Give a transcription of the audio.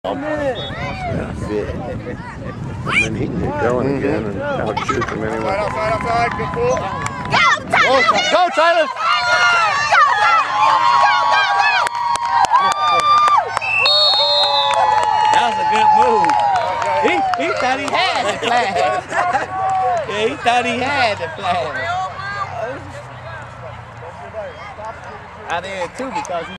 That's it. And then he can get going again and outshoot them anyway. Outside, good pull. Go, Tyler! Go, Tyler! That was a good move. He thought he had the flag. Yeah, he thought he had the flag. I did too because he